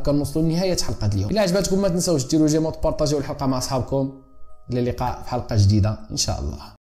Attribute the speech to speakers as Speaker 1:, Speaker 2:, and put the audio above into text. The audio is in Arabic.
Speaker 1: كنوصلوا لنهايه حلقه اليوم. الا عجبتكم ما تنساوش ديروا جيم وتبارطاجيو الحلقه مع اصحابكم. الى اللقاء في حلقه جديده ان شاء الله.